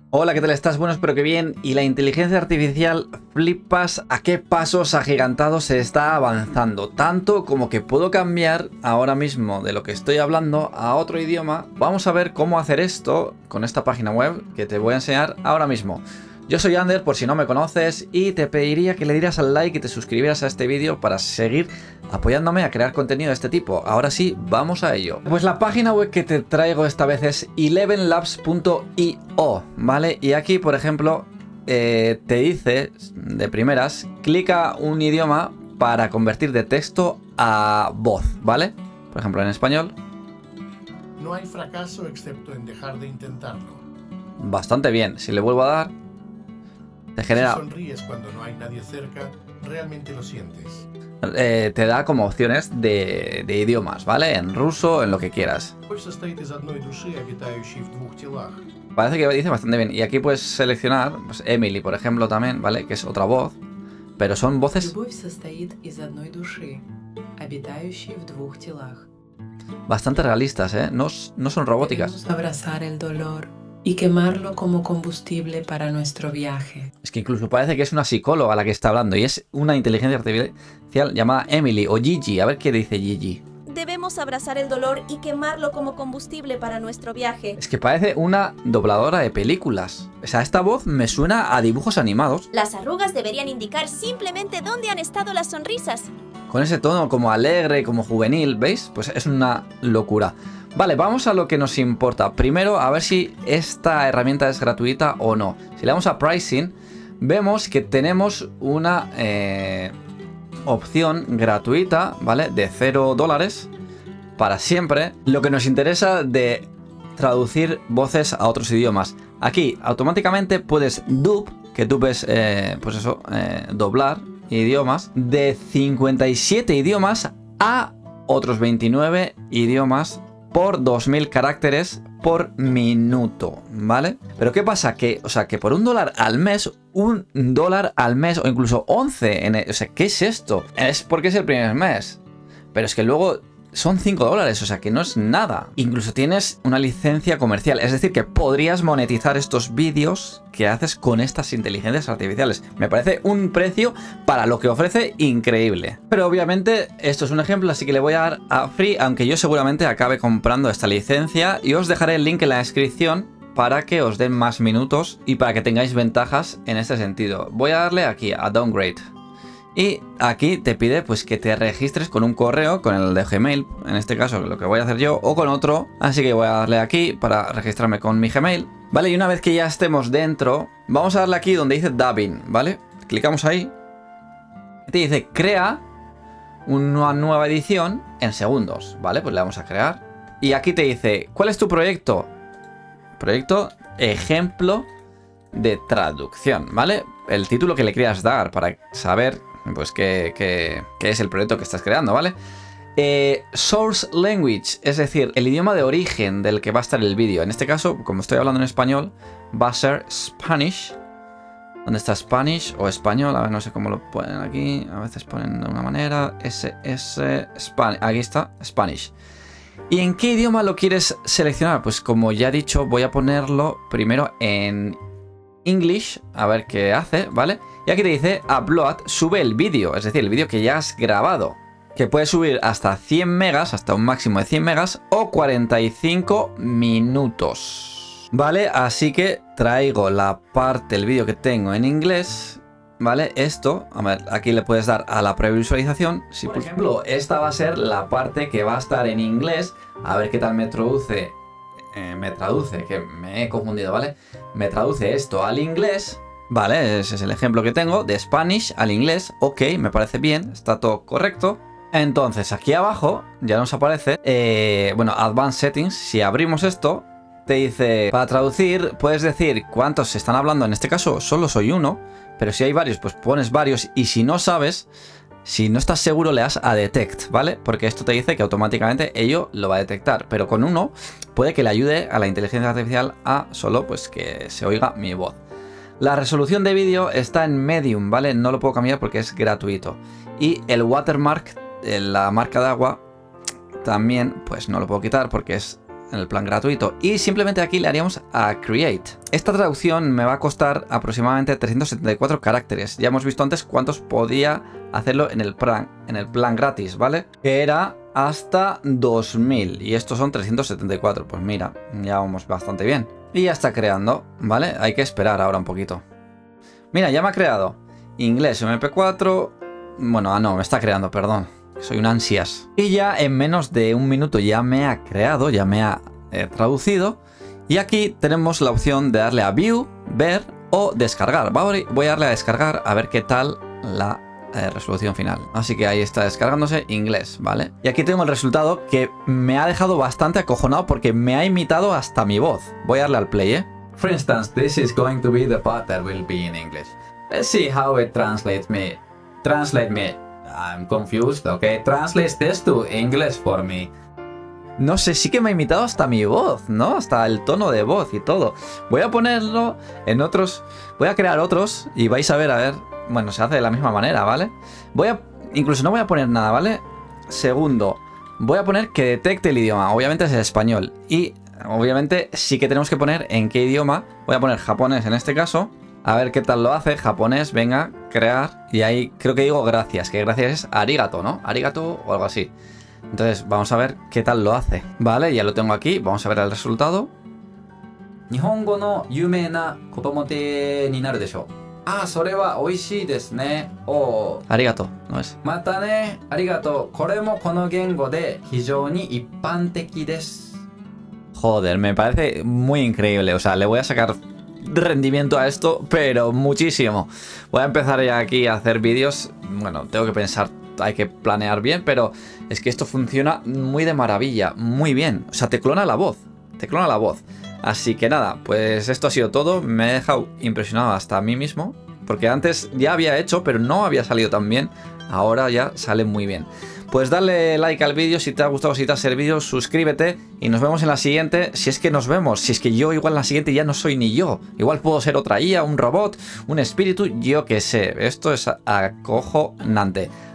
Hola, ¿qué tal estás? Bueno, espero que bien. Y la inteligencia artificial, flipas a qué pasos agigantados se está avanzando. Tanto como que puedo cambiar ahora mismo de lo que estoy hablando a otro idioma. Vamos a ver cómo hacer esto con esta página web que te voy a enseñar ahora mismo. Yo soy Ander, por si no me conoces, y te pediría que le dieras al like y te suscribieras a este vídeo para seguir apoyándome a crear contenido de este tipo. Ahora sí, vamos a ello. Pues la página web que te traigo esta vez es elevenlabs.io, ¿vale? Y aquí, por ejemplo, te dice de primeras, clica un idioma para convertir de texto a voz, ¿vale? Por ejemplo, en español. No hay fracaso excepto en dejar de intentarlo. Bastante bien. Si le vuelvo a dar, te genera... Si sonríes cuando no hay nadie cerca, realmente lo sientes. te da como opciones de idiomas, ¿vale? En ruso, en lo que quieras. Parece que dice bastante bien. Y aquí puedes seleccionar pues, Emily, por ejemplo, también, ¿vale? Que es otra voz. Pero son voces bastante realistas, ¿eh? No son robóticas. Debemos abrazar el dolor y quemarlo como combustible para nuestro viaje. Es que incluso parece que es una psicóloga la que está hablando y es una inteligencia artificial llamada Emily o Gigi. A ver qué dice Gigi. Debemos abrazar el dolor y quemarlo como combustible para nuestro viaje. Es que parece una dobladora de películas. O sea, esta voz me suena a dibujos animados. Las arrugas deberían indicar simplemente dónde han estado las sonrisas. Con ese tono como alegre, como juvenil, ¿veis? Pues es una locura. Vale, vamos a lo que nos importa. Primero, a ver si esta herramienta es gratuita o no. Si le damos a Pricing, vemos que tenemos una opción gratuita, ¿vale? De $0 para siempre. Lo que nos interesa de traducir voces a otros idiomas. Aquí, automáticamente puedes que dub es, pues eso, doblar idiomas de 57 idiomas a otros 29 idiomas por 2000 caracteres por minuto, ¿vale? Pero ¿qué pasa? Que, o sea, que por $1 al mes, $1 al mes o incluso 11, o sea, ¿qué es esto? Es porque es el primer mes, pero es que luego son $5, o sea, que no es nada. Incluso tienes una licencia comercial, es decir, que podrías monetizar estos vídeos que haces con estas inteligencias artificiales. Me parece un precio para lo que ofrece increíble. Pero obviamente esto es un ejemplo, así que le voy a dar a Free, aunque yo seguramente acabe comprando esta licencia y os dejaré el link en la descripción para que os den más minutos y para que tengáis ventajas en este sentido. Voy a darle aquí a Downgrade. Y aquí te pide pues que te registres con un correo, con el de Gmail, en este caso lo que voy a hacer yo, o con otro. Así que voy a darle aquí para registrarme con mi Gmail. Vale, y una vez que ya estemos dentro, vamos a darle aquí donde dice Dubbing, ¿vale? Clicamos ahí. Te dice crea una nueva edición en segundos, ¿vale? Pues le vamos a crear. Y aquí te dice, ¿cuál es tu proyecto? Proyecto ejemplo de traducción, ¿vale? El título que le quieras dar para saber pues qué es el proyecto que estás creando, ¿vale? Source language, es decir, el idioma de origen del que va a estar el vídeo. En este caso, como estoy hablando en español, va a ser Spanish. ¿Dónde está Spanish o español? A ver, no sé cómo lo ponen aquí. A veces ponen de una manera. Spanish. Aquí está, Spanish. ¿Y en qué idioma lo quieres seleccionar? Pues como ya he dicho, voy a ponerlo primero en English, a ver qué hace, ¿vale? Y aquí te dice upload, sube el vídeo, es decir, el vídeo que ya has grabado, que puedes subir hasta 100 megas, hasta un máximo de 100 megas o 45 minutos, ¿vale? Así que traigo la parte del vídeo que tengo en inglés, ¿vale? Esto, a ver, aquí le puedes dar a la previsualización. Si por ejemplo, esta va a ser la parte que va a estar en inglés, a ver qué tal me traduce. Que me he confundido, ¿vale? Me traduce esto al inglés, ¿vale? Ese es el ejemplo que tengo, de Spanish al inglés. Ok, me parece bien, está todo correcto. Entonces, aquí abajo ya nos aparece, bueno, Advanced Settings. Si abrimos esto, te dice, para traducir, puedes decir cuántos se están hablando. En este caso, solo soy uno, pero si hay varios, pues pones varios. Y si no sabes... Si no estás seguro, le das a Detect, ¿vale? Porque esto te dice que automáticamente ello lo va a detectar. Pero con uno puede que le ayude a la inteligencia artificial a solo pues que se oiga mi voz. La resolución de vídeo está en Medium, ¿vale? No lo puedo cambiar porque es gratuito. Y el watermark, la marca de agua, también pues no lo puedo quitar porque es en el plan gratuito. Y simplemente aquí le haríamos a Create. Esta traducción me va a costar aproximadamente 374 caracteres. Ya hemos visto antes cuántos podía hacerlo en el plan gratis, ¿vale? Que era hasta 2000 y estos son 374. Pues mira, ya vamos bastante bien. Y ya está creando, ¿vale? Hay que esperar ahora un poquito. Mira, ya me ha creado inglés MP4. Bueno, no, me está creando, perdón. Soy un ansias. Y ya en menos de un minuto ya me ha creado, ya me ha traducido. Y aquí tenemos la opción de darle a View, Ver o Descargar. Voy a darle a Descargar a ver qué tal la resolución final. Así que ahí está descargándose inglés, ¿vale? Y aquí tengo el resultado que me ha dejado bastante acojonado porque me ha imitado hasta mi voz. Voy a darle al play, For instance, this is going to be the part that will be in English. Let's see how it translates me. Translate me. I'm confused, okay? Translate this to English for me. No sé, sí que me ha imitado hasta mi voz, ¿no? Hasta el tono de voz y todo. Voy a ponerlo en otros... Voy a crear otros y vais a ver... Bueno, se hace de la misma manera, ¿vale? Incluso no voy a poner nada, ¿vale? Segundo, voy a poner que detecte el idioma. Obviamente es el español. Y obviamente sí que tenemos que poner en qué idioma. Voy a poner japonés en este caso. A ver qué tal lo hace. Japonés, venga, crear. Y ahí creo que digo gracias. Que gracias es arigato, ¿no? Arigato o algo así. Entonces vamos a ver qué tal lo hace. Vale, ya lo tengo aquí. Vamos a ver el resultado. Nihongo no yume na kotomote ni naru desho. Ah, それは美味しいですね。おー。 Arigato, no es. またね。ありがとう。これもこの言語で非常に一般的です。 Joder, me parece muy increíble. O sea, le voy a sacar rendimiento a esto, pero muchísimo. Voy a empezar ya aquí a hacer vídeos. Bueno, tengo que pensar, hay que planear bien, pero es que esto funciona muy de maravilla, muy bien. O sea, te clona la voz, Así que nada, pues esto ha sido todo. Me he dejado impresionado hasta a mí mismo, porque antes ya había hecho, pero no había salido tan bien. Ahora ya sale muy bien. Pues dale like al vídeo si te ha gustado, si te ha servido, suscríbete y nos vemos en la siguiente, si es que nos vemos, si es que yo igual en la siguiente ya no soy ni yo, igual puedo ser otra IA, un robot, un espíritu, yo qué sé, esto es acojonante.